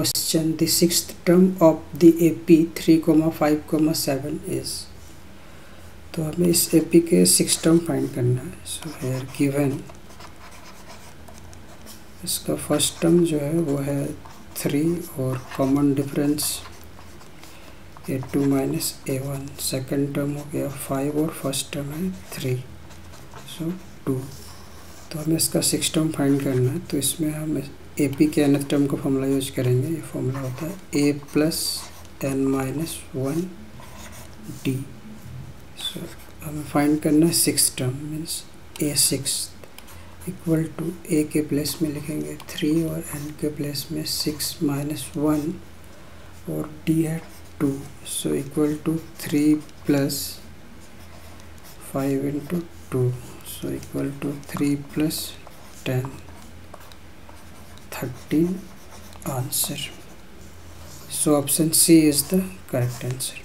question, the sixth term of the AP 3,5,7 is. तो हमें इस AP के सिक्स टर्म फाइंड करना है. सो हेयर गिवन इसका फर्स्ट टर्म जो है वो है 3 और common difference A2 minus A1. Second term हो गया 5 और फर्स्ट टर्म है 3, सो 2. तो हमें इसका सिक्स टर्म फाइंड करना है. तो इसमें हम AP के nth टर्म का फॉर्मूला यूज करेंगे. ये फॉर्मूला होता है A plus n minus 1 D. सो हमें फाइंड करना है six term means A6 equal to A के प्लेस में लिखेंगे 3 और n के प्लेस में 6 माइनस 1 और D है 2. So equal to 3 plus 5 into 2. So equal to 3 plus 10, 13 answer. So option C is the correct answer.